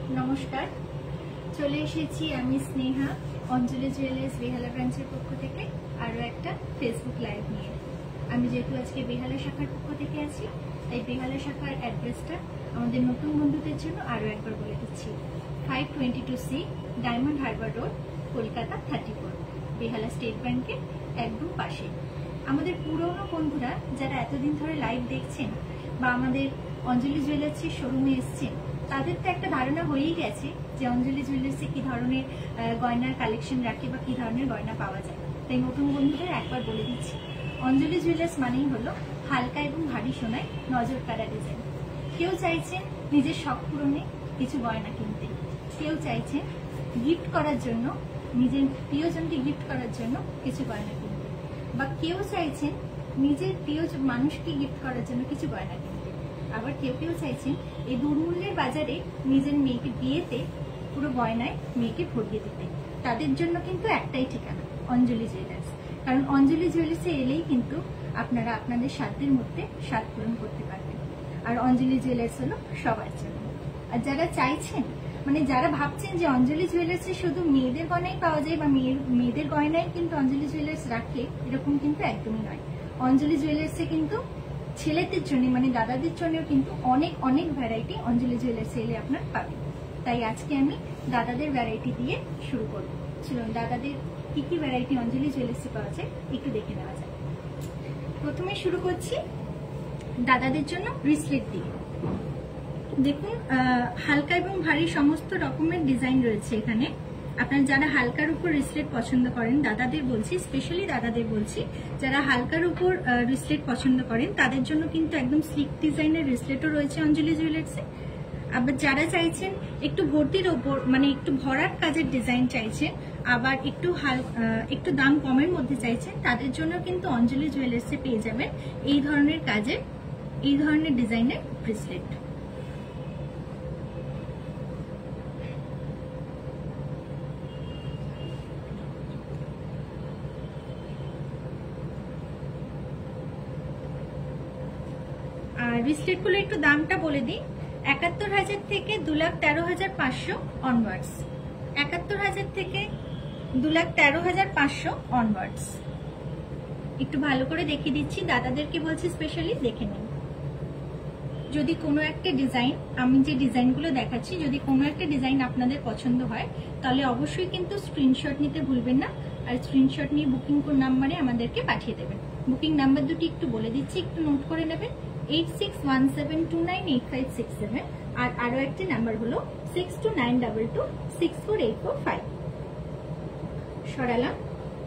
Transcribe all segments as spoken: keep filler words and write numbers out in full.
নমস্কার, চলে এসেছি আমি স্নেহা অঞ্জলি জুয়েলার্স বেহালা ব্রাঞ্চের পক্ষ থেকে আরো একটা ফেসবুক লাইভ নিয়ে। আমি যেহেতু আজকে বেহালা শাখার পক্ষ থেকে আছি, তাই বেহালা শাখার অ্যাড্রেসটা আমাদের নতুন বন্ধুদের জন্য আরো একবার বলে দিচ্ছি। Five twenty two C Diamond Harbour Road, Kolkata thirty four, Behala state ব্যাংকের একদম পাশে। আমাদের পুরনো বন্ধুরা যারা এতদিন ধরে লাইভ দেখছেন বা আমাদের অঞ্জলি জুয়েলার্সের শোরুমে এসছেন, তাদের তো একটা ধারণা হয়েই গেছে যে অঞ্জলি জুয়েলার্সে কি ধরনের গয়নার কালেকশন রাখে বা কি ধরনের গয়না পাওয়া যায়। তাই নতুন বন্ধুদের একবার বলে দিচ্ছি, অঞ্জলি জুয়েলার্স মানেই হলো হালকা এবং ভারী সোনায় নজর কাড়া ডিজাইন। কেউ চাইছেন নিজের শখ পূরণে কিছু গয়না কিনতে, কেউ চাইছেন গিফট করার জন্য, নিজের প্রিয়জনকে গিফট করার জন্য কিছু গয়না কিনতে, বা কেউ চাইছেন নিজের প্রিয় মানুষকে গিফট করার জন্য কিছু গয়না কিনতে। আবার কেউ কেউ চাইছেন এই দুর্মূল্যের বাজারে নিজের মেয়েকে বিয়েতে পুরো গয়নায় মেয়েকে ভরিয়ে দিতে। তাদের জন্য কিন্তু একটাই ঠিকানা, অঞ্জলি জুয়েলার্স। কারণ অঞ্জলি জুয়েলার্সে এলেই কিন্তু আপনারা আপনাদের সাধ্যের মধ্যে স্বাদ পূরণ করতে পারবেন। আর অঞ্জলি জুয়েলার্স হলো সবার জন্য। আর যারা চাইছেন, মানে যারা ভাবছেন যে অঞ্জলি জুয়েলার্সে শুধু মেয়েদের গয়নাই পাওয়া যায় বা মেয়ের মেয়েদের গয়নাই কিন্তু অঞ্জলি জুয়েলার্স রাখে, এরকম কিন্তু একদমই নয়। অঞ্জলি জুয়েলার্সে কিন্তু ছেলেদের জন্য, মানে দাদাদের জন্যও কিন্তু অনেক অনেক ভ্যারাইটি অঞ্জলি জুয়েলার্সে এলে আপনার পাবেন। তাই আজকে আমি দাদাদের ভ্যারাইটি দিয়ে শুরু করবো। চলুন দাদাদের কি কি ভ্যারাইটি অঞ্জলি জুয়েলার্সে পাওয়া যায় একটু দেখে নেওয়া যায়। প্রথমে শুরু করছি দাদাদের জন্য ব্রেসলেট দিয়ে। দেখুন, হালকা এবং ভারী সমস্ত রকমের ডিজাইন রয়েছে এখানে। আপনারা যারা হালকার উপর রিসলেট পছন্দ করেন, দাদাদের বলছি, স্পেশালি দাদাদের বলছি, যারা হালকার উপর রিসলেট পছন্দ করেন তাদের জন্য কিন্তু একদম স্লিক ডিজাইনের রিসলেটও রয়েছে অঞ্জলি জুয়েলার্সে। আবার যারা চাইছেন একটু ভর্তির ওপর, মানে একটু ভরাট কাজের ডিজাইন চাইছেন, আবার একটু হাল একটু দাম কমের মধ্যে চাইছেন, তাদের জন্য কিন্তু অঞ্জলি জুয়েলার্সে পেয়ে যাবেন এই ধরনের কাজের, এই ধরনের ডিজাইনের ব্রেসলেট। আর ব্রেসলেট গুলো একটু দামটা বলে দিই, একাত্তর হাজার থেকে দু লাখ তেরো হাজার পাঁচশো অনওয়ার্ডস। একাত্তর হাজার থেকে দু লাখ তেরো হাজার পাঁচশো অনওয়ার্ডস। একটু ভালো করে দেখিয়ে দিচ্ছি, দাদাদেরকে বলছি স্পেশালি দেখে নিন। যদি কোনো একটা ডিজাইন, আমি যে ডিজাইনগুলো দেখাচ্ছি, যদি কোনো একটা ডিজাইন আপনাদের পছন্দ হয় তাহলে অবশ্যই কিন্তু স্ক্রিনশট নিতে ভুলবেন না। আর স্ক্রিনশট নিয়ে বুকিং নাম্বারে আমাদেরকে পাঠিয়ে দেবেন। বুকিং নাম্বার দুটি একটু বলে দিচ্ছি, একটু নোট করে নেবেন, eight six one seven two nine eight five six seven. আর আরো একটি নাম্বার হলো six two nine double two six four eight four five. সরালাম,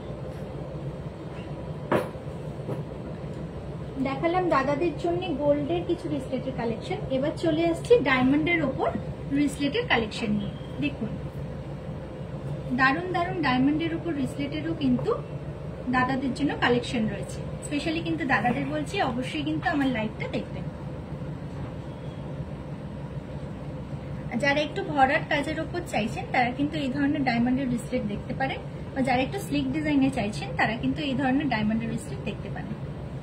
দেখালাম দাদাদের জন্য গোল্ডের কিছু ব্রেসলেটের কালেকশন। এবার চলে আসছি ডায়মন্ডের ওপর ব্রেসলেটের কালেকশন নিয়ে। দেখুন, দারুণ দারুণ ডায়মন্ডের উপর ব্রেসলেটেরও কিন্তু দাদাদের জন্য কালেকশন রয়েছে। স্পেশালি কিন্তু দাদাদের বলছি, অবশ্যই কিন্তু আমার লাইভটা দেখবেন। যারা একটু ভরাট কাজের উপর চাইছেন তারা কিন্তু এই ধরনের ডায়মন্ডের ব্রেসলেট দেখতে পারেন, বা যারা একটু স্লিক ডিজাইনে চাইছেন তারা কিন্তু এই ধরনের ডায়মন্ডের ব্রেসলেট দেখতে পারেন।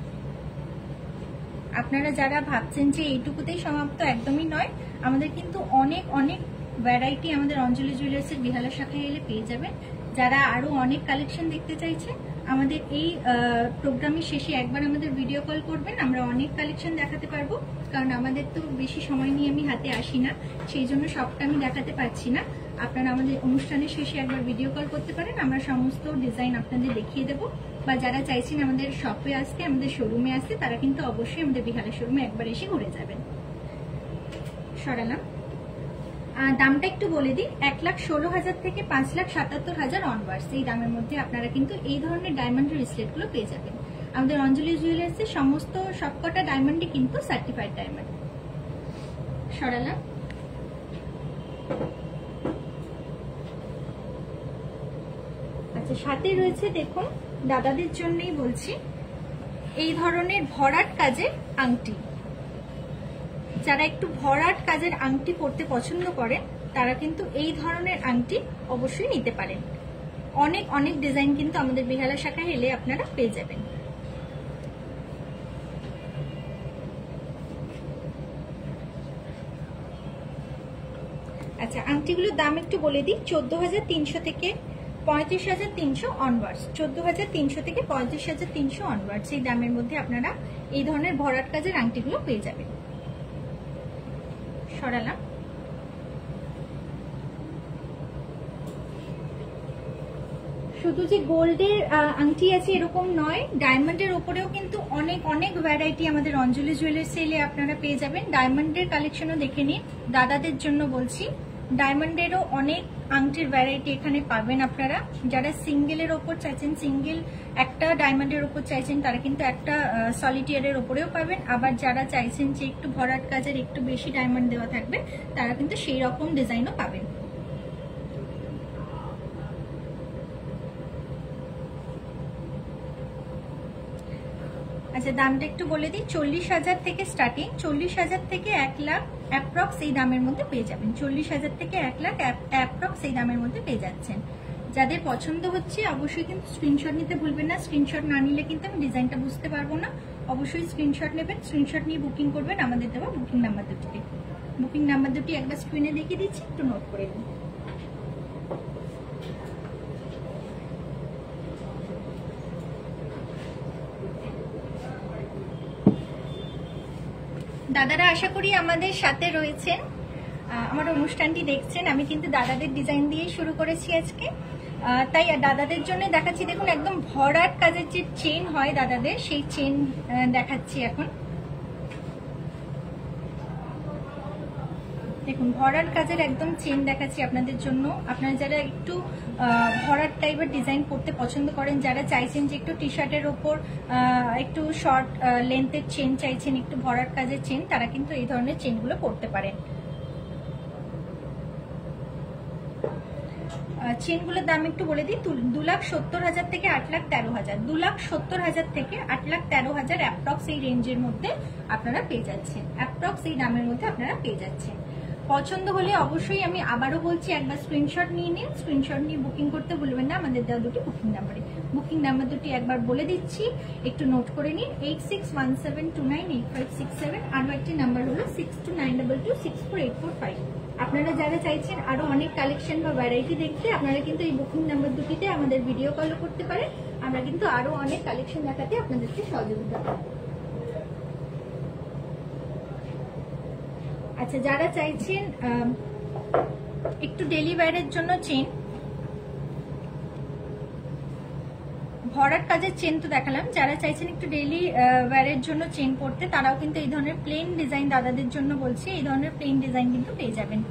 আপনারা যারা ভাবছেন যে এইটুকুতেই সমাপ্ত, একদমই নয়। আমাদের কিন্তু অনেক অনেক ভ্যারাইটি আমাদের অঞ্জলি জুয়েলার্সের বেহালা শাখায় এলে পেয়ে যাবেন। যারা আরো অনেক কালেকশন দেখতে চাইছেন, আমাদের এই প্রোগ্রামের শেষে একবার আমাদের ভিডিও কল করবেন, আমরা অনেক কালেকশন দেখাতে পারবো। কারণ আমাদের তো বেশি সময় নিয়ে আমি হাতে আসি না, সেই জন্য সবটা আমি দেখাতে পারছি না। আপনারা আমাদের অনুষ্ঠানের শেষে একবার ভিডিও কল করতে পারেন, আমরা সমস্ত ডিজাইন আপনাদের দেখিয়ে দেবো। বা যারা চাইছেন আমাদের শপে আসতে, আমাদের শোরুমে আসতে, তারা কিন্তু অবশ্যই আমাদের বেহালা শোরুমে একবার এসে ঘুরে যাবেন। সরালাম, দামটা একটু বলে দিই, এক লাখ ষোলো হাজার থেকে পাঁচ লাখ সাতাত্তর হাজার অনওয়ার্ডস। এই দামের মধ্যে আপনারা কিন্তু এই ধরনের ডায়মন্ড ব্রেসলেট গুলো পেয়ে যাবেন। আমাদের অঞ্জলি জুয়েলার্সের সমস্ত সবকটা ডায়মন্ডই কিন্তু সার্টিফাইড ডায়মন্ড। সরালাম, আচ্ছা সাথে রয়েছে দেখুন, দাদাদের জন্যই বলছি, এই ধরনের ভরাট কাজের আংটি। যারা একটু ভরাট কাজের আংটি পরতে পছন্দ করেন তারা কিন্তু এই ধরনের আংটি অবশ্যই নিতে পারেন। অনেক অনেক ডিজাইন কিন্তু আমাদের বেহালা শাখায় এলে আপনারা পেয়ে যাবেন। আচ্ছা, আংটিগুলোর দাম একটু বলে দিই। চোদ্দ হাজার তিনশো থেকে পঁয়ত্রিশ হাজার তিনশো অনওয়ার্ডস, চোদ্দ হাজার তিনশো থেকে পঁয়ত্রিশ হাজার তিনশো অনওয়ার্ডস এই দামের মধ্যে আপনারা এই ধরনের ভরাট কাজের আংটিগুলো পেয়ে যাবেন। সরালাম। শুধু যে গোল্ডের আংটি আছে এরকম নয়, ডায়মন্ডের ওপরেও কিন্তু অনেক অনেক ভ্যারাইটি আমাদের অঞ্জলি জুয়েলার্স সেলে আপনারা পেয়ে যাবেন। ডায়মন্ডের কালেকশনও দেখে নিন, দাদাদের জন্য বলছি। ডায়মন্ডেরও অনেক আংটির ভ্যারাইটি এখানে পাবেন আপনারা। যারা সিঙ্গেলের ওপর চাইছেন, সিঙ্গেল একটা ডায়মন্ডের ওপর চাইছেন, তারা কিন্তু একটা সলিটিয়ারের ওপরেও পাবেন। আবার যারা চাইছেন যে একটু ভরাট কাজের একটু বেশি ডায়মন্ড দেওয়া থাকবে, তারা কিন্তু সেই রকম ডিজাইনও পাবেন। আচ্ছা, দামটা একটু বলে দিই। চল্লিশ হাজার থেকে স্টার্টিং, চল্লিশ হাজার থেকে এক লাখ অ্যাপ্রক্স এই দামের মধ্যে পেয়ে যাবেন। চল্লিশ হাজার থেকে এক লাখ অ্যাপ্রক্স এই দামের মধ্যে পেয়ে যাচ্ছেন। যাদের পছন্দ হচ্ছে অবশ্যই কিন্তু স্ক্রিনশট নিতে ভুলবেন না। স্ক্রিনশট না নিলে কিন্তু আমি ডিজাইনটা বুঝতে পারবো না। অবশ্যই স্ক্রিনশট নেবেন, স্ক্রিনশট নিয়ে বুকিং করবেন আমাদের দেওয়া বুকিং নাম্বার দুটিতে। বুকিং নাম্বার দুটি একবার স্ক্রিনে দেখিয়ে দিচ্ছি, একটু নোট করে দিন। দাদারা আশা করি আমাদের সাথে রয়েছেন, আমার অনুষ্ঠানটি দেখছেন। আমি কিন্তু দাদাদের ডিজাইন দিয়ে শুরু করেছি আজকে, তাই দাদাদের জন্য দেখাচ্ছি। দেখুন, একদম ভরাট কাজের যে চেন হয় দাদাদের, সেই চেন দেখাচ্ছি এখন। দেখুন, ভরাট কাজের একদম চেন দেখাচ্ছি আপনাদের জন্য। আপনারা যারা একটু ভরাট টাইপের ডিজাইন করতে পছন্দ করেন, যারা চাইছেন যে একটু টি শার্টের ওপর একটু শর্ট লেন্থের চেন চাইছেন, একটু ভরাট কাজের চেন, তারা কিন্তু এই ধরনের চেনগুলো করতে পারেন। চেনগুলোর দাম একটু বলে দিই। দু লাখ সত্তর হাজার থেকে আট লাখ তেরো হাজার দু লাখ সত্তর হাজার থেকে আট লাখ তেরো হাজার অ্যাপ্রক্স এই রেঞ্জের মধ্যে আপনারা পেয়ে যাচ্ছেন। অ্যাপ্রক্স এই দামের মধ্যে আপনারা পেয়ে যাচ্ছেন। পছন্দ হলে অবশ্যই আমি আবারও বলছি, একবার স্ক্রিনশট নিয়ে নিন। স্ক্রিনশট নিয়ে বুকিং করতে ভুলবেন না আমাদের দেওয়া দুটি বুকিং নাম্বারে। বুকিং নাম্বার দুটি একবার বলে দিচ্ছি, একটু নোট করে নিন। Eight six one seven two nine eight five six seven. আরও একটি নাম্বার হলো six two nine double two six four eight four five. আপনারা যারা চাইছেন আরো অনেক কালেকশন বা ভ্যারাইটি দেখতে, আপনারা কিন্তু এই বুকিং নাম্বার দুটিতে আমাদের ভিডিও কল করতে পারেন। আমরা কিন্তু আরো অনেক কালেকশন দেখাতে আপনাদেরকে সহযোগিতা করব। আচ্ছা, যারা চাইছেন একটু ডেলি ওয়্যারের জন্য চেন, ভরাট কাজের চেন তো দেখালাম, যারা চাইছেন একটু ডেলি ওয়্যারের জন্য চেন করতে, তারাও কিন্তু এই ধরনের প্লেন ডিজাইন দাদাদের জন্য বলছি, এই ধরনের প্লেন ডিজাইন কিন্তু পেয়ে যাবেন।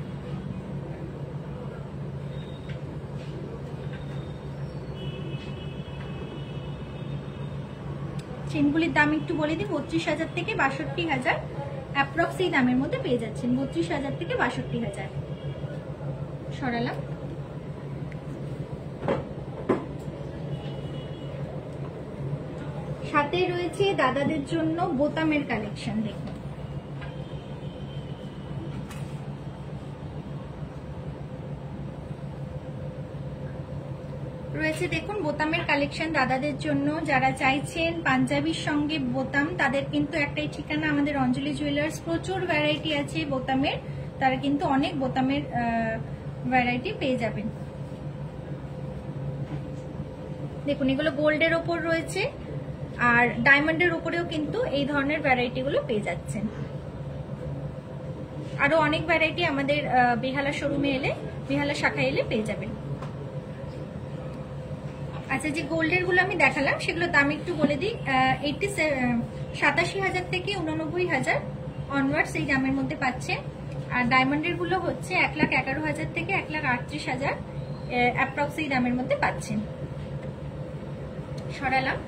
চেনগুলির দাম একটু বলে দিই। বত্রিশ হাজার থেকে বাষট্টি হাজার অ্যাপ্রক্স এই দামের মধ্যে পেয়ে যাচ্ছেন। বত্রিশ হাজার থেকে বাষট্টি হাজার। সরালাম। সাথে রয়েছে দাদাদের জন্য বোতামের কালেকশন। দেখুন, রয়েছে দেখুন বোতামের কালেকশন দাদাদের জন্য। যারা চাইছেন পাঞ্জাবির সঙ্গে বোতাম, তাদের কিন্তু একটাই ঠিকানা আমাদের অঞ্জলি জুয়েলার্স। প্রচুর ভ্যারাইটি আছে বোতামের, তারা কিন্তু অনেক বোতামের ভ্যারাইটি পেয়ে যাবেন। দেখুন, এগুলো গোল্ডের ওপর রয়েছে, আর ডায়মন্ডের উপরেও কিন্তু এই ধরনের ভ্যারাইটি গুলো পেয়ে যাচ্ছেন। আরো অনেক ভ্যারাইটি আমাদের বেহালা শোরুমে এলে, বেহালা শাখায় এলে পেয়ে যাবেন। আচ্ছা, যে গোল্ডের গুলো আমি দেখালাম সেগুলোর দাম একটু বলে দিই। এইটি সাতাশি হাজার থেকে উননব্বই হাজার অনওয়ার্ডস এই দামের মধ্যে পাচ্ছেন। আর ডায়মন্ডের গুলো হচ্ছে এক লাখ এগারো হাজার থেকে এক লাখ আটত্রিশ হাজার অ্যাপ্রক্স এই দামের মধ্যে পাচ্ছেন। সরালাম।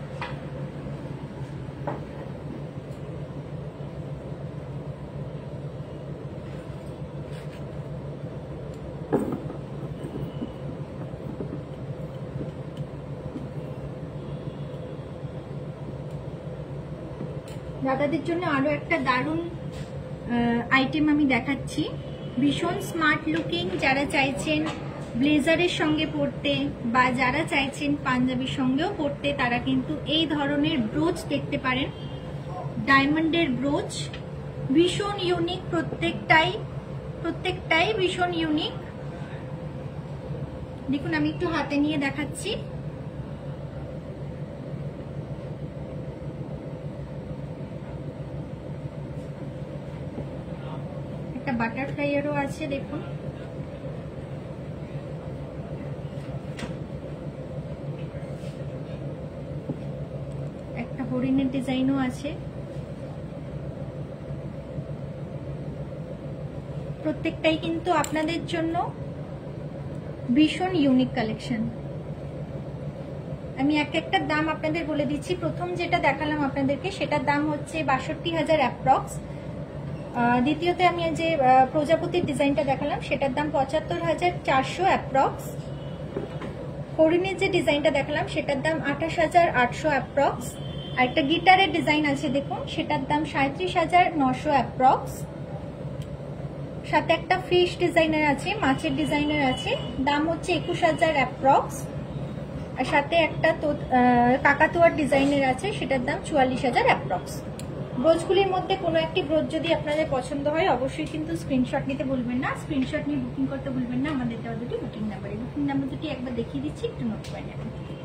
দাদাদের জন্য আরো একটা দারুণ আইটেম আমি দেখাচ্ছি, ভীষণ স্মার্ট লুকিং। যারা চাইছেন ব্লেজারের সঙ্গে পরতে বা যারা চাইছেন পাঞ্জাবির সঙ্গেও পরতে, তারা কিন্তু এই ধরনের ব্রোচ দেখতে পারেন। ডায়মন্ডের ব্রোচ, ভীষণ ইউনিক প্রত্যেকটাই। প্রত্যেকটাই ভীষণ ইউনিক। দেখুন আমি একটু হাতে নিয়ে দেখাচ্ছি। একটা বাটারফ্লাইয়েরও আছে দেখুন। একটা হরিণের ডিজাইনও আছে। প্রত্যেকটাই কিন্তু আপনাদের জন্য ভীষণ ইউনিক কালেকশন। আমি এক একটা দাম আপনাদের বলে দিচ্ছি। প্রথম যেটা দেখালাম আপনাদেরকে সেটার দাম হচ্ছে বাষট্টি হাজার অ্যাপ্রক্স। দ্বিতীয়তে আমি যে প্রজাপতির ডিজাইনটা দেখালাম সেটার দাম পঁচাত্তর হাজার চারশো অ্যাপ্রক্স। হরিণের যে ডিজাইনটা দেখালাম সেটার দাম আঠাশ হাজার আটশো অ্যাপ্রক্স। আর একটা গিটারের ডিজাইন আছে দেখুন, সেটার দাম সাঁত্রিশ হাজার নশো অ্যাপ্রক্স। সাথে একটা ফিশ ডিজাইনের আছে, মাছের ডিজাইনের আছে, দাম হচ্ছে একুশ হাজার অ্যাপ্রক্স। আর সাথে একটা তো কাকাতুয়ার ডিজাইনের আছে, সেটার দাম চুয়াল্লিশ হাজার অ্যাপ্রক্স। ব্রোচগুলির মধ্যে কোনো একটি ব্রোচ যদি আপনাদের পছন্দ হয় অবশ্যই কিন্তু স্ক্রিনশট নিতে ভুলবেন না। স্ক্রিনশট নিয়ে বুকিং করতে ভুলবেন না। আমাদের দেওয়া দুটি বুকিং নাম্বার, বুকিং নাম্বার দুটি একবার দেখিয়ে দিচ্ছি, একটু নোট করে নেবেন।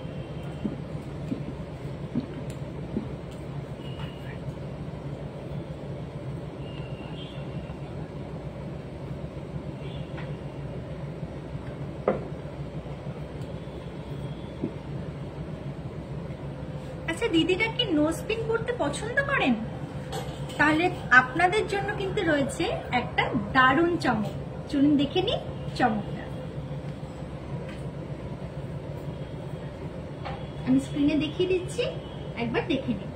আচ্ছা, দিদিটা কি নোজ পিন পরতে পছন্দ করেন? তাহলে আপনাদের জন্য কিন্তু রয়েছে একটা দারুণ চমক। চলুন দেখে নিই চমকটা। আমি স্ক্রিনে দেখিয়ে দিচ্ছি, একবার দেখে নিন।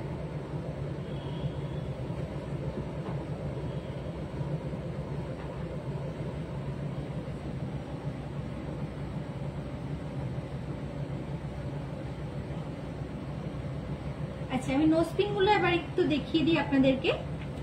আচ্ছা, আমি নোজ পিন গুলো এবার একটু দেখিয়ে দিই আপনাদেরকে।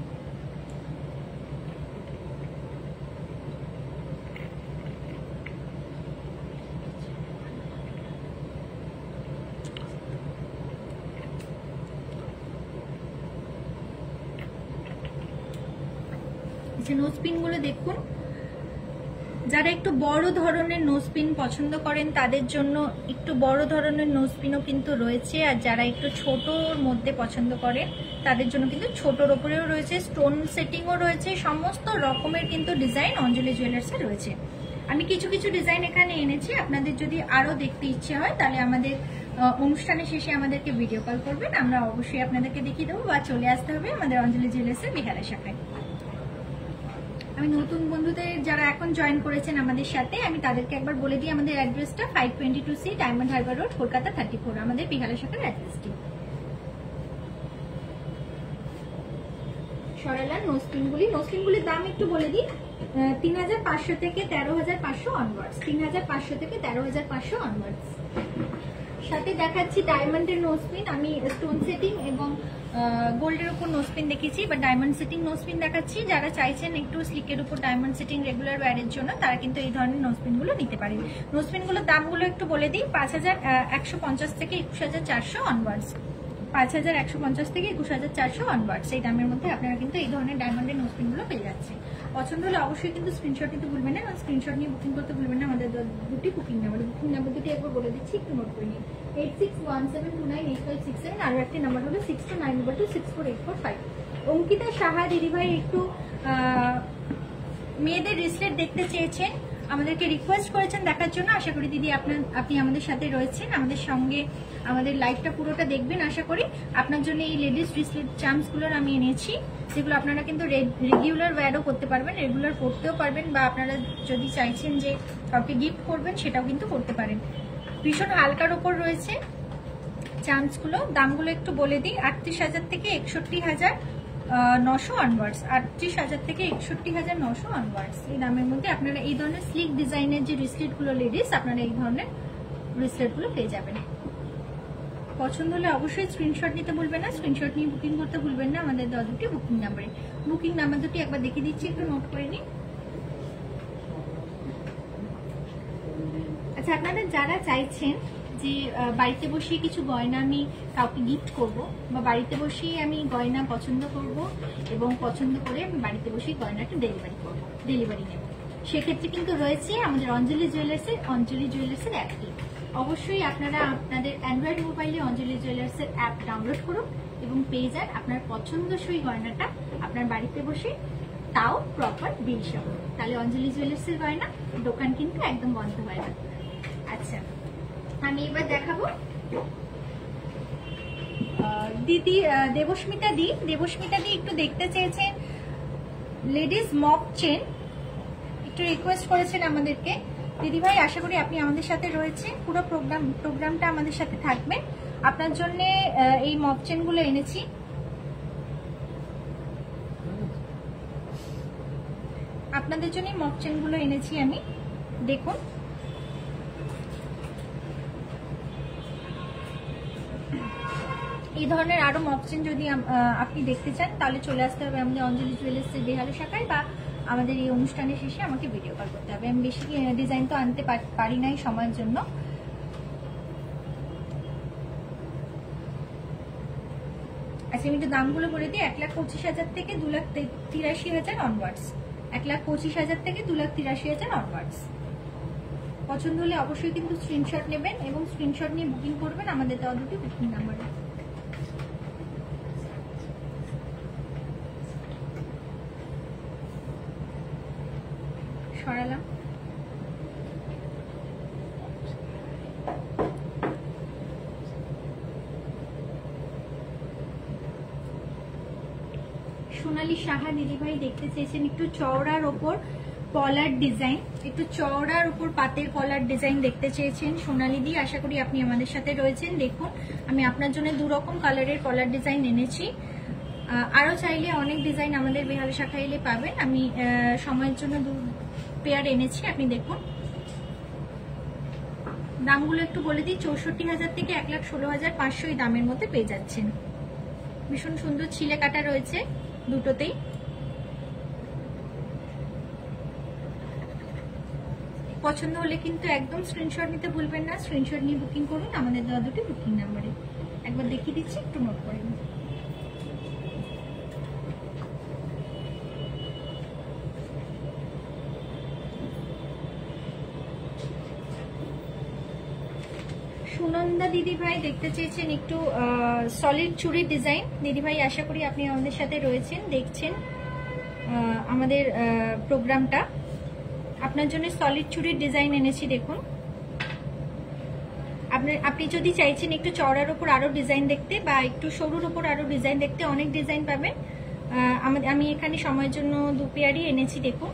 আচ্ছা, নোজ পিন গুলো দেখুন। যারা একটু বড় ধরনের নোজ পিন পছন্দ করেন তাদের জন্য একটু বড় ধরনের নোজ পিনও কিন্তু রয়েছে। আর যারা একটু ছোটর মধ্যে পছন্দ করেন তাদের জন্য কিন্তু ছোটর ওপরেও রয়েছে, স্টোন সেটিংও রয়েছে। সমস্ত রকমের কিন্তু ডিজাইন অঞ্জলি জুয়েলার্সে রয়েছে। আমি কিছু কিছু ডিজাইন এখানে এনেছি। আপনাদের যদি আরো দেখতে ইচ্ছে হয় তাহলে আমাদের অনুষ্ঠানের শেষে আমাদেরকে ভিডিও কল করবেন, আমরা অবশ্যই আপনাদেরকে দেখিয়ে দেবো, বা চলে আসতে হবে আমাদের অঞ্জলি জুয়েলার্সের বেহালা শাখায়। আমি নতুন বন্ধুদের যারা এখন জয়েন করেছেন আমাদের সাথে, আমি তাদেরকে একবার বলে দিই আমাদের অ্যাড্রেসটা five twenty two C Diamond Harbour Road, Kolkata thirty four, আমাদের বেহালা শাখার অ্যাড্রেসটি। সরালার নোজপিনগুলি নোজপিনগুলির দাম একটু বলে দিই। তিন হাজার পাঁচশো থেকে তেরো হাজার পাঁচশো অনওয়ার্ডস, তিন হাজার পাঁচশো থেকে তেরো হাজার পাঁচশো অনওয়ার্ডস। সাথে দেখাচ্ছি ডায়মন্ডের নোজপিন। আমি স্টোন সেটিং এবং গোল্ডের উপর নোজপিন দেখিয়েছি, বা ডায়মন্ড সেটিং নোজপিন দেখাচ্ছি। যারা চাইছেন একটু স্লিকের উপর ডায়মন্ড সেটিং রেগুলার ওয়্যারের জন্য তারা কিন্তু এই ধরনের নোজপিনগুলো নিতে পারেন। নোজপিনগুলোর দামগুলো একটু বলে দিই। পাঁচ হাজার একশো পঞ্চাশ থেকে একুশ হাজার চারশো অনওয়ার্ডস, পাঁচ হাজার একশো পঞ্চাশ থেকে একুশ হাজার চারশো অনওয়ার্ডস। এই দামের মধ্যে আপনারা কিন্তু এই ধরনের ডায়মন্ডের নোজপিনগুলো পেয়ে যাচ্ছে। পছন্দ হলে অবশ্যই কিন্তু স্ক্রিনশট নিতে ভুলবেন না, স্ক্রিনশট নিয়ে বুকিং করতে ভুলবেন না। আমাদের দুটি বুকিং নাম্বার, বুকিং নাম্বার দুটি একবার বলে দিচ্ছি, একটু নোট করে নিন। Eight six one seven two nine eight five six seven, আরো একটি নাম্বার হলো six two nine number two six four eight four five. Ankita Saha দিদিভাই একটু মেয়েদের রিসলেট দেখতে চেয়েছেন, আমাদেরকে রিকোয়েস্ট করেছেন দেখার জন্য। আশা করি দিদি আপনার আপনি আমাদের সাথে রয়েছেন, আমাদের সঙ্গে আমাদের লাইভটা পুরোটা দেখবেন আশা করি। আপনার জন্য এই লেডিস রিসলেট চার্মসগুলোর আমি এনেছি, যেগুলো আপনারা কিন্তু রেগুলার ওয়্যারও করতে পারবেন, রেগুলার পরতেও পারবেন, বা আপনারা যদি চাইছেন যে কাউকে গিফট করবেন সেটাও কিন্তু করতে পারেন। ভীষণ হালকার ওপর রয়েছে চার্মসগুলো। দামগুলো একটু বলে দিই। আটত্রিশ হাজার থেকে একষট্টি হাজার নশো অনওয়ার্ডস, আটত্রিশ হাজার থেকে একষট্টি হাজার নশো অনওয়ার্ডস। এই দামের মধ্যে আপনারা এই ধরনের স্লিক ডিজাইনের যে রিসলেটগুলো লেডিস, আপনারা এই ধরনের রিসলেটগুলো পেয়ে যাবেন। পছন্দ হলে অবশ্যই স্ক্রিনশট নিতে ভুলবেন না, স্ক্রিনশট নিয়ে বুকিং করতে ভুলবেন না। আমাদের দেওয়া দুটি বুকিং নাম্বারে, বুকিং নাম্বার দুটি একবার দেখিয়ে দিচ্ছি, একটু নোট করে নিন। আচ্ছা, আপনারা যারা চাইছেন যে বাড়িতে বসেই কিছু গয়না আমি কাউকে গিফট করব, বা বাড়িতে বসেই আমি গয়না পছন্দ করব এবং পছন্দ করে আমি বাড়িতে বসেই গয়নাটা ডেলিভারি করব, ডেলিভারি নেব, সেক্ষেত্রে কিন্তু রয়েছে আমাদের অঞ্জলি জুয়েলার্সের অঞ্জলি জুয়েলার্সের অ্যাপটি। অবশ্যই আপনারা আপনাদের অ্যান্ড্রয়েড মোবাইলে অঞ্জলি জুয়েলার্সের অ্যাপ ডাউনলোড করুন এবং পেয়ে যান আপনার পছন্দসই গয়নাটা আপনার বাড়িতে বসে, তাও প্রপার বিল সহ। তাহলে অঞ্জলি জুয়েলার্সের গয়না দোকান কিন্তু একদম বন্ধ হয় না। আচ্ছা, আমি এবার দেখাবো দিদি দেবস্মিতা দি দেবস্মিতা দি একটু দেখতে চেয়েছেন লেডিস মক চেন, একটু রিকোয়েস্ট করেছেন আমাদেরকে। দিদি ভাই, আশা করি আপনি আমাদের সাথে রয়েছে, পুরো প্রোগ্রাম প্রোগ্রামটা আমাদের সাথে থাকবেন। আপনার জন্য এই মক চেন গুলো এনেছি। আপনাদের জন্য মক চেন গুলো এনেছি আমি, দেখুন। এই ধরনের আরো মক চেন যদি আপনি দেখতে চান তাহলে চলে আসতে হবে আমাদের অঞ্জলি জুয়েলার্সের বেহালা শাখায়, বা আমাদের এই অনুষ্ঠানের শেষে আমাকে ভিডিও কল করতে হবে। আমি বেশি ডিজাইন তো আনতে পারি নাই সময়ের জন্য। আচ্ছা, আমি একটু দামগুলো বলে দিই। এক লাখ পঁচিশ হাজার থেকে দু লাখ তিরাশি হাজার অনওয়ার্ডস। এক লাখ পঁচিশ হাজার থেকে দু লাখ তিরাশি হাজার অনওয়ার্ডস। পছন্দ হলে অবশ্যই কিন্তু স্ক্রিনশট নেবেন এবং স্ক্রিনশট নিয়ে বুকিং করবেন আমাদের দেওয়া দুটি বুকিং নাম্বারে। সরালাম। সোনালী সাহা দিদিভাই দেখতে চেয়েছেন একটু চওড়ার ওপর কলার ডিজাইন, একটু চওড়ার উপর পাতের কলার ডিজাইন দেখতে চেয়েছেন সোনালী দি। আশা করি আপনি আমাদের সাথে রয়েছেন। দেখুন, আমি আপনার জন্য দু রকম কালারের কলার ডিজাইন এনেছি। আরো চাইলে অনেক ডিজাইন আমাদের বেহালা শাখা এলে পাবেন। আমি সময়ের জন্য দু পেয়ার এনেছি, আপনি দেখুন। দামগুলো একটু বলে দিই, চৌষট্টি হাজার থেকে এক লাখ ষোলো হাজার পাঁচশো এই দামের মধ্যে পেয়ে যাচ্ছেন। ভীষণ সুন্দর ছিলে কাটা রয়েছে দুটোতেই। পছন্দ হলে কিন্তু একদম স্ক্রিনশট নিতে ভুলবেন না। স্ক্রিনশট নিয়ে বুকিং করুন আমাদের দেওয়া দুটি বুকিং নাম্বারে। একবার দেখিয়ে দিচ্ছি, একটু নোট করে নিন। সুনন্দা দিদি ভাই দেখতে চেয়েছেন একটু সলিড চুড়ির ডিজাইন। দিদি ভাই, আশা করি আপনি আমাদের সাথে রয়েছেন, দেখছেন আমাদের প্রোগ্রামটা। আপনার জন্য সলিড চুড়ির ডিজাইন এনেছি, দেখুন। আপনি আপনি যদি চাইছেন একটু চওড়ার উপর আরো ডিজাইন দেখতে বা একটু সরুর উপর আরো ডিজাইন দেখতে, অনেক ডিজাইন পাবেন। আমি এখানে সময়ের জন্য দু পেয়ারই এনেছি, দেখুন।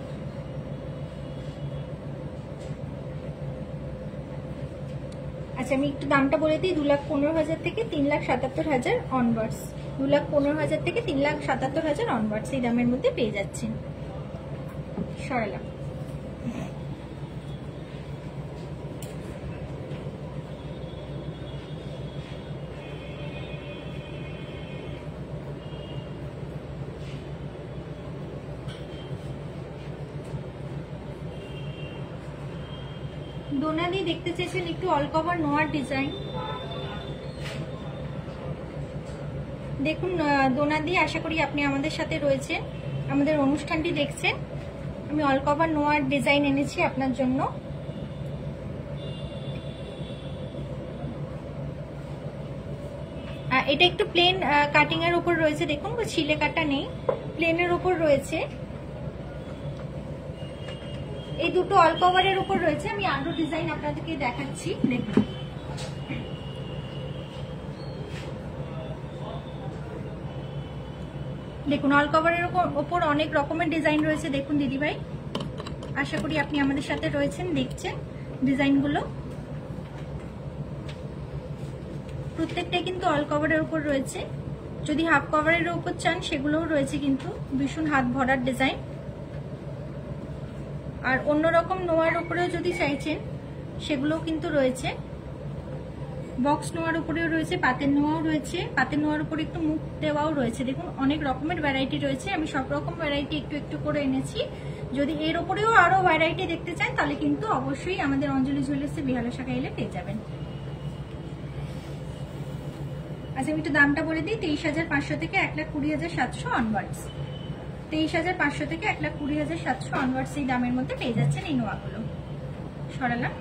আচ্ছা, আমি একটু দামটা বলে দিই। দু লাখ পনেরো হাজার থেকে তিন লাখ সাতাত্তর হাজার অনওয়ার্ডস। দু লাখ পনেরো হাজার থেকে তিন লাখ সাতাত্তর হাজার অনওয়ার্ডস এই দামের মধ্যে পেয়ে যাচ্ছেন। সরালাম। দোনাদি দেখতে চেয়েছেন একটু অল কভার নোয়ার ডিজাইন। দেখুন দোনাদি, আশা করি আপনি আমাদের সাথে রয়েছেন, আমাদের অনুষ্ঠানটি দেখছেন। আমি অল কভার নোয়ার ডিজাইন এনেছি আপনার জন্য। এটা একটু প্লেন কাটিং এর উপর রয়েছে, দেখুন, ছিলে কাটা নেই, প্লেনের উপর রয়েছে। এই দুটো অল কভারের উপর রয়েছে। আমি আরো ডিজাইন আপনাদেরকে দেখাচ্ছি, দেখুন। দেখুন, অল কভারের উপর অনেক রকমের ডিজাইন রয়েছে, দেখুন দিদি ভাই। আশা করি আপনি আমাদের সাথে রয়েছেন, দেখছেন ডিজাইনগুলো। প্রত্যেকটাই কিন্তু অল কভারের উপর রয়েছে। যদি হাফ কভারের উপর চান সেগুলোও রয়েছে, কিন্তু ভীষণ হাত ভরার ডিজাইন। আর অন্যরকম নোয়ার উপরেও যদি চাইছেন সেগুলোও কিন্তু রয়েছে। বক্স নোয়ার উপরেও রয়েছে, পাতের নোয়াও রয়েছে। পাতের নোয়ার উপরে একটু মুখ দেওয়াও রয়েছে। দেখুন, অনেক রকমের ভ্যারাইটি রয়েছে। আমি সব রকম ভ্যারাইটি একটু একটু করে এনেছি। যদি এর উপরেও আরো ভ্যারাইটি দেখতে চান তাহলে কিন্তু অবশ্যই আমাদের অঞ্জলি জুয়েলার্সের বেহালা শাখা এলে পেয়ে যাবেন। আচ্ছা, আমি একটু দামটা বলে দিই। তেইশ হাজার পাঁচশো থেকে এক লাখ কুড়ি হাজার সাতশো অনওয়ার্ডস। তেইশ হাজার পাঁচশো থেকে এক লাখ কুড়ি হাজার সাতশো অনওয়ার্ডস এই দামের মধ্যে পেয়ে যাচ্ছেন এই নোয়াগুলো। সরালাম।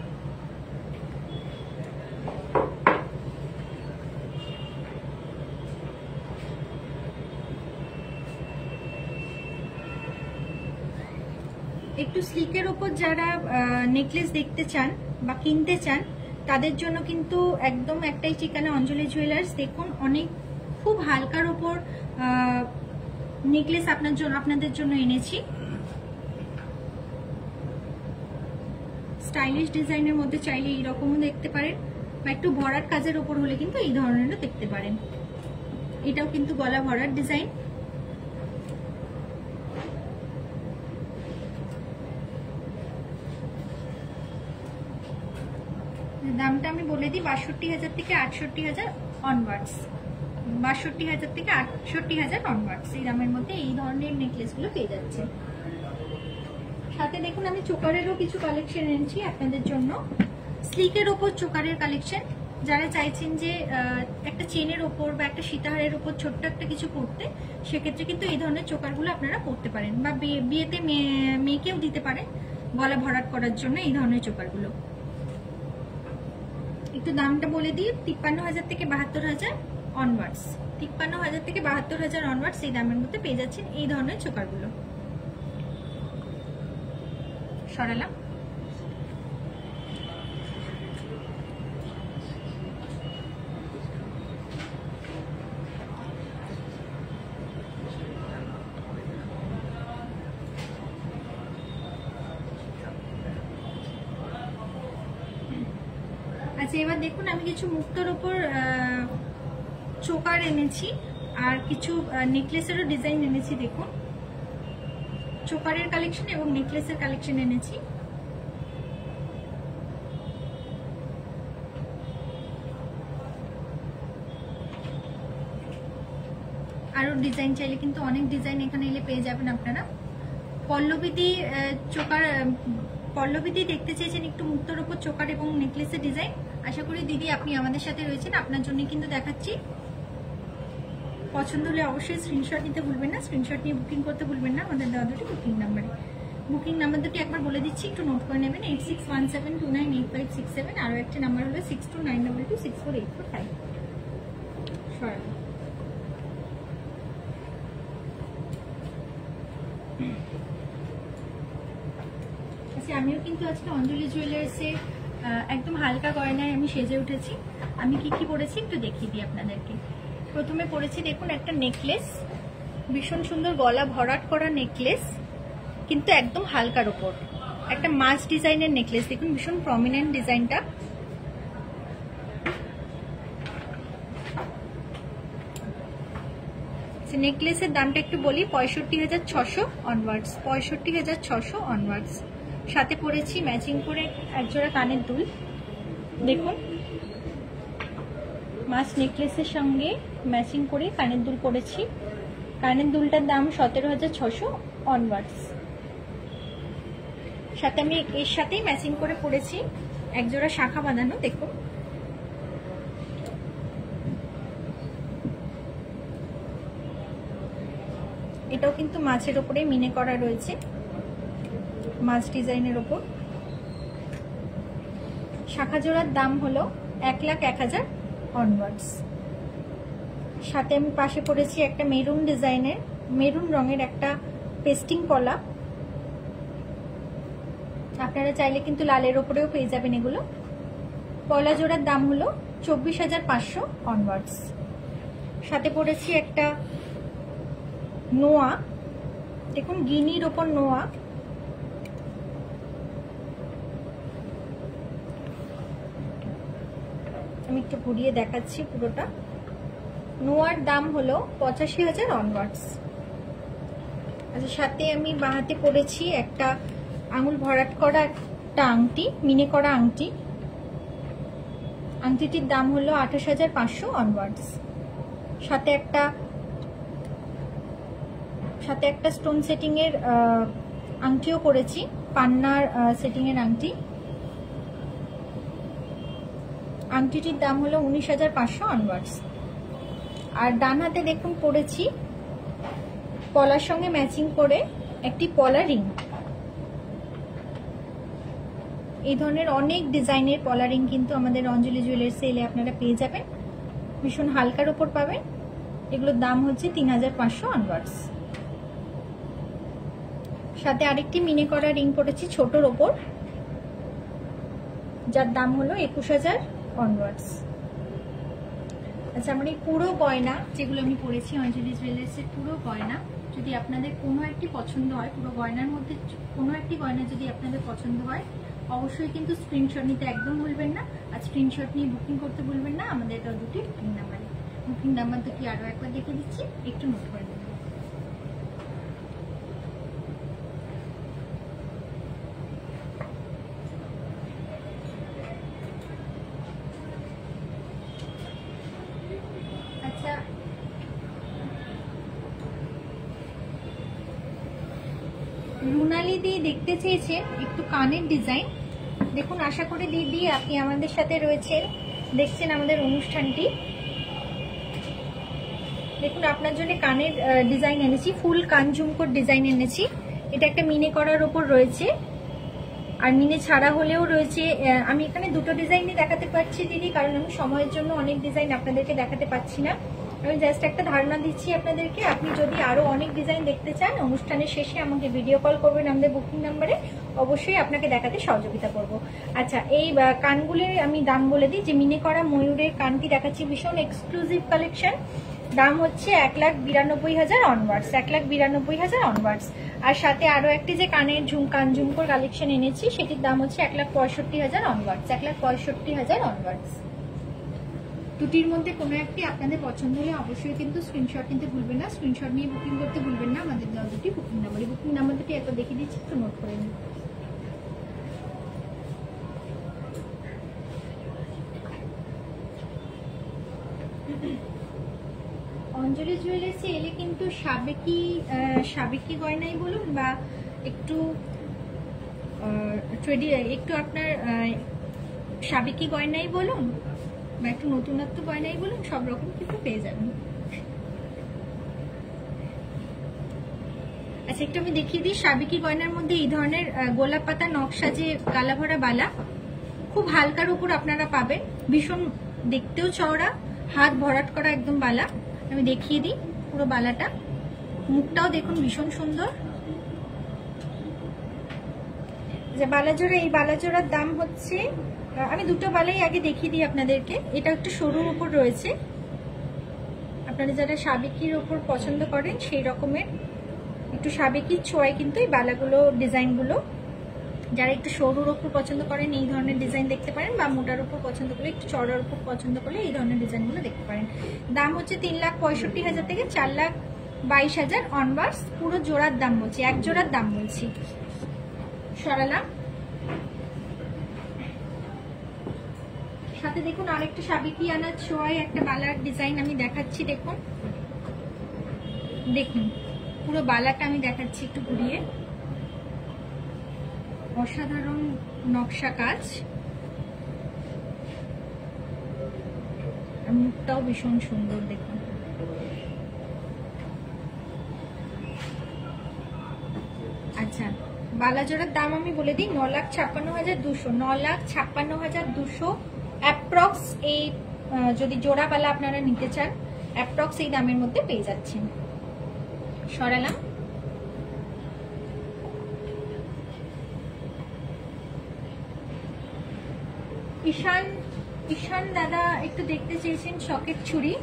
একটু স্লিকের ওপর যারা নেকলেস দেখতে চান বা কিনতে চান তাদের জন্য কিন্তু একদম একটাই ঠিকানা অঞ্জলি জুয়েলার্স। দেখুন অনেক খুব হালকার ওপর নেকলেস আপনার জন্য আপনাদের জন্য এনেছি। স্টাইলিশ ডিজাইনের মধ্যে চাইলে এইরকমও দেখতে পারেন, বা একটু ভরাট কাজের ওপর হলে কিন্তু এই ধরনেরও দেখতে পারেন। এটাও কিন্তু গলা ভরাট ডিজাইন। দামটা আমি বলে দিই, বাষট্টি হাজার থেকে আটষট্টি হাজার অনওয়ার্ডস, বাষট্টি হাজার থেকে আটষট্টি হাজার অনওয়ার্ডস এই দামের মধ্যে এই ধরনের নেকলেসগুলো পেয়ে যাচ্ছে। সাথে দেখুন আমি চোকারেরও কিছু কালেকশন এনেছি আপনাদের জন্য। স্লিকের ওপর চোকারের কালেকশন, যারা চাইছেন যে একটা চেনের ওপর বা একটা সীতাহারের ওপর ছোট্ট একটা কিছু করতে, সেক্ষেত্রে কিন্তু এই ধরনের চোকারগুলো আপনারা করতে পারেন, বা বিয়েতে মেয়েকেও দিতে পারেন গলা ভরাট করার জন্য এই ধরনের চোকারগুলো। একটু দামটা বলে দিই, তিপ্পান্ন হাজার থেকে বাহাত্তর হাজার অনওয়ার্ডস, তিপ্পান্ন হাজার থেকে বাহাত্তর হাজার অনওয়ার্ডস এই দামের মধ্যে পেয়ে যাচ্ছেন এই ধরনের চোকারগুলো। সরালাম। আচ্ছা, এবার দেখুন আমি কিছু মুক্তোর উপর চোকার এনেছি আর কিছু নেকলেসেরও ডিজাইন এনেছি। দেখুন চোকারের কালেকশন এবং নেকলেসের কালেকশন এনেছি। আরো ডিজাইন চাইলে কিন্তু অনেক ডিজাইন এখানে এলে পেয়ে যাবেন আপনারা। পল্লবীদি চোকার, পল্লবীদি দেখতে চেয়েছেন একটু মুক্তোর উপর চোকার এবং নেকলেসের ডিজাইন। আশা করি দিদি আপনি আমাদের সাথে রয়েছেন, আপনার জন্য কিন্তু দেখাচ্ছি। পছন্দ হলে অবশ্যই স্ক্রিনশট নিতে ভুলবেন না, স্ক্রিনশট নিয়ে বুকিং করতে ভুলবেন না আমাদের দেওয়া দুটি বুকিং নাম্বারে। বুকিং নাম্বার দুটি একবার বলে দিচ্ছি, একটু নোট করে নেবেন, eight six one seven two nine eight five six seven. আরও একটা নাম্বার হলো six two nine double two six four eight four five. সরাল। আচ্ছা, আমিও কিন্তু আজকে অঞ্জলি জুয়েলার্সে একদম হালকা গয়নায় আমি সেজে উঠেছি। আমি কি কি পরেছি একটু দেখিয়ে দিই আপনাদেরকে। প্রথমে পরেছি দেখুন একটা নেকলেস, ভীষণ সুন্দর গলা ভরাট করা নেকলেস, কিন্তু একদম হালকার ওপর একটা মাছ ডিজাইনের নেকলেস। দেখুন ভীষণ প্রমিনেন্ট ডিজাইনটা। নেকলেসের দামটা একটু বলি, পঁয়ষট্টি হাজার ছশো অনওয়ার্ডস, পঁয়ষট্টি হাজার ছশো অনওয়ার্ডস। সাথে পরেছি ম্যাচিং করে একজোড়া কানের দুল। দেখুন মাছ নেকলেসের সঙ্গে ম্যাচিং করে কানের দুল পরেছি। কানের দুলটার দাম সতেরো হাজার ছশো অনওয়ার্ডস। সাথে আমি এর সাথেই ম্যাচিং করে পরেছি একজোড়া শাখা বাঁধানো। দেখুন এটাও কিন্তু মাছের ওপরে মিনে করা রয়েছে, মাছ ডিজাইনের ওপর। শাখা জোড়ার দাম হলো এক লাখ এক হাজার অনওয়ার্ডস। সাথে আমি পাশে পরেছি একটা মেরুন ডিজাইনের, মেরুন রঙের একটা পেস্টিং পলা। আপনারা চাইলে কিন্তু লালের ওপরেও পেয়ে যাবেন এগুলো। পলা জোড়ার দাম হলো চব্বিশ হাজার পাঁচশো অনওয়ার্ডস। সাথে পরেছি একটা নোয়া, দেখুন গিনির ওপর নোয়া। আমি একটু ঘুরিয়ে দেখাচ্ছি পুরোটা। নোয়ার দাম হলো পঁচাশি হাজার অনওয়ার্ডস। আচ্ছা, সাথে আমি বাঁহাতে পরেছি একটা আঙুল ভরাট করা একটা আংটি, মিনে করা আংটি। আংটিটির দাম হলো আঠাশ হাজার পাঁচশো অনওয়ার্ডস। সাথে একটা সাথে একটা স্টোন সেটিং এর আংটিও করেছি, পান্নার সেটিং এর আংটি। আংটিটির দাম হলো উনিশ হাজার পাঁচশো অনওয়ার্ডস। আর ডান হাতে দেখুন পরেছি পলার সঙ্গে ম্যাচিং করে একটি পলা রিং। এই ধরনের অনেক ডিজাইনের পলা রিং কিন্তু আমাদের অঞ্জলি জুয়েলার্স সেলে আপনারা পেয়ে যাবেন, ভীষণ হালকার উপর পাবেন। এগুলোর দাম হচ্ছে তিন হাজার পাঁচশো অনওয়ার্ডস। সাথে আরেকটি মিনে করা রিং পড়েছি ছোটর ওপর, যার দাম হলো একুশ হাজার অনওয়ার্ডস। আচ্ছা, আমার এই পুরো গয়না যেগুলো আমি পরেছি অঞ্জলি জুয়েলার্সের পুরো গয়না, যদি আপনাদের কোনো একটি পছন্দ হয়, পুরো গয়নার মধ্যে কোনো একটি গয়না যদি আপনাদের পছন্দ হয়, অবশ্যই কিন্তু স্ক্রিনশট নিতে একদম ভুলবেন না। আর স্ক্রিনশট নিয়ে বুকিং করতে ভুলবেন না আমাদের দুটি বুকিং নাম্বারে। বুকিং নাম্বার দুটি আরও একবার দেখে দিচ্ছি, একটু নোট করে নেবেন। আচ্ছা, রুনালি দি দেখতে চেয়েছে একটু কানের ডিজাইন। দেখুন, আশা করি দিদি আপনি আমাদের সাথে রয়েছেন, দেখছেন আমাদের অনুষ্ঠানটি। দেখুন, আপনার জন্য কানের ডিজাইন এনেছি, ফুল কান ঝুমকোর ডিজাইন এনেছি। এটা একটা মিনে করার ওপর রয়েছে, আর মিনে ছাড়া হলেও রয়েছে। আমি এখানে দুটো ডিজাইনই দেখাতে পারছি দিদি, কারণ আমি সময়ের জন্য অনেক ডিজাইন আপনাদেরকে দেখাতে পারছি না। আমি জাস্ট একটা ধারণা দিচ্ছি আপনাদেরকে। আপনি যদি আরো অনেক ডিজাইন দেখতে চান, অনুষ্ঠানের শেষে আমাকে ভিডিও কল করবেন আমাদের বুকিং নাম্বারে, অবশ্যই আপনাকে দেখাতে সহযোগিতা করব। আচ্ছা, এই কানগুলির আমি দাম বলে দিই। যে মিনে করা ময়ূরের কানটি দেখাচ্ছি, ভীষণ এক্সক্লুসিভ কালেকশন। দাম হচ্ছে এক লাখ বিরানব্বই হাজার অনওয়ার্ডস, এক লাখ বিরানব্বই হাজার অনওয়ার্ডস। আর সাথে আরো একটি যে কানের ঝুম কান ঝুমকোর কালেকশন এনেছি, সেটির দাম হচ্ছে এক লাখ পঁয়ষট্টি হাজার অনওয়ার্ডস, এক লাখ পঁয়ষট্টি হাজার অনওয়ার্ডস। দুটির মধ্যে কোনো একটি আপনাদের পছন্দ হলে অবশ্যই কিন্তু স্ক্রিনশট নিতে ভুলবেন না, স্ক্রিনশট নিয়ে বুকিং করতে ভুলবেন না আমাদের দেওয়া দুটি বুকিং নাম্বার। বুকিং নাম্বার দুটি এত দেখে দিচ্ছি, একটু নোট করে নিন। অঞ্জলি জুয়েলার্সে এলে কিন্তু সাবেকি সাবেকি গয়নাই বলুন বা একটু ট্রেডি একটু আপনার সাবেকি গয়নাই বলুন বা একটু নতুনত্ব গয়নাই বলুন, সব রকম কিন্তু পেয়ে যাবেন। আচ্ছা, একটু আমি দেখিয়ে দিই। সাবেকি গয়নার মধ্যে এই ধরনের গোলাপ পাতা নকশা যে গালা ভরা বালা, খুব হালকার উপর আপনারা পাবেন, ভীষণ দেখতেও চওড়া, হাত ভরাট করা একদম বালা। আমি দেখিয়ে দিই পুরো বালাটা, মুখটাও দেখুন ভীষণ সুন্দর। যে বালাজোড়া, এই বালাজোড়ার দাম হচ্ছে, আমি দুটো বালাই আগে দেখিয়ে দিই আপনাদেরকে। এটা একটু সরুর উপর রয়েছে, আপনারা যারা সাবেকির উপর পছন্দ করেন সেই রকমের একটু সাবেকি ছোঁয়ায় কিন্তু এই বালাগুলো ডিজাইনগুলো, যারা একটু সরুর উপর পছন্দ করেন এই ধরনের ডিজাইন দেখতে পারেন, বা মোটার উপর পছন্দ করলে, একটু চড়ার উপর পছন্দ করলে এই ধরনের ডিজাইনগুলো দেখতে পারেন। দাম হচ্ছে তিন লাখ পঁয়ষট্টি হাজার থেকে চার লাখ বাইশ হাজার অনওয়ার্ডস। পুরো জোড়ার দাম বলছি, এক জোড়ার দাম বলছি। সরালাম। সাথে দেখুন আরেকটা সাবেকি আনার ছোঁয়ায় একটা বালার ডিজাইন আমি দেখাচ্ছি। দেখুন দেখুন পুরো বালাটা আমি দেখাচ্ছি একটু ঘুরিয়ে। অসাধারণ নকশা কাজ, মুখটাও ভীষণ সুন্দর দেখুন। আচ্ছা, বালাজোড়ার দাম আমি বলে দিই, ন লাখ ছাপ্পান্ন হাজার দুশো ন লাখ ছাপ্পান্ন হাজার দুশো অ্যাপ্রক্স। এই যদি জোড়া বালা আপনারা নিতে চান, অ্যাপ্রক্স এই দামের মধ্যে পেয়ে যাচ্ছেন। সরালাম। ঈশান ঈশান দাদা একটু দেখতে চেয়েছেন সকেট ছুরি।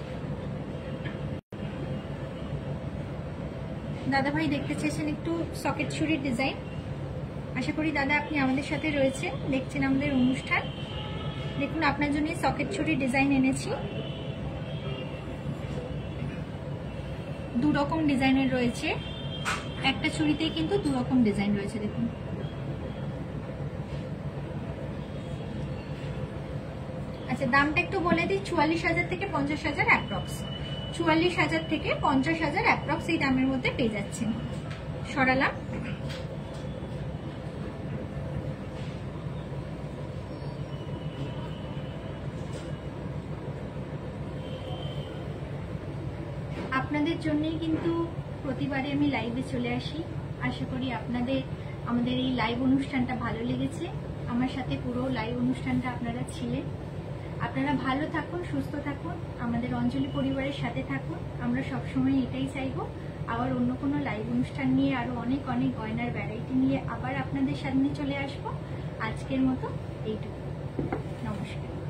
দাদা ভাই দেখতে চেয়েছেন একটু সকেট ছুরির ডিজাইন। আশা করি দাদা আপনি আমাদের সাথে রয়েছেন, দেখছেন আমাদের অনুষ্ঠান। দেখুন, আপনার জন্য সকেট ছুরির ডিজাইন এনেছি। দু রকম ডিজাইনের রয়েছে, একটা ছুরিতেই কিন্তু দু রকম ডিজাইন রয়েছে। দেখুন, আচ্ছা দামটা একটু বলে দিই, চুয়াল্লিশ হাজার থেকে পঞ্চাশ হাজার অ্যাপ্রক্স, চুয়াল্লিশ হাজার থেকে পঞ্চাশ হাজার অ্যাপ্রক্স এই দামের মধ্যে পেয়ে যাচ্ছেন। সরালাম। আপনাদের জন্যই কিন্তু প্রতিবারে আমি লাইভে চলে আসি। আশা করি আপনাদের আমাদের এই লাইভ অনুষ্ঠানটা ভালো লেগেছে। আমার সাথে পুরো লাইভ অনুষ্ঠানটা আপনারা ছিলেন। আপনারা ভালো থাকুন, সুস্থ থাকুন, আমাদের অঞ্জলি পরিবারের সাথে থাকুন। আমরা সবসময় এটাই চাইবো। আবার অন্য কোনো লাইভ অনুষ্ঠান নিয়ে আরো অনেক অনেক গয়নার ভ্যারাইটি নিয়ে আবার আপনাদের সামনে চলে আসবো। আজকের মতো এইটুকু। নমস্কার।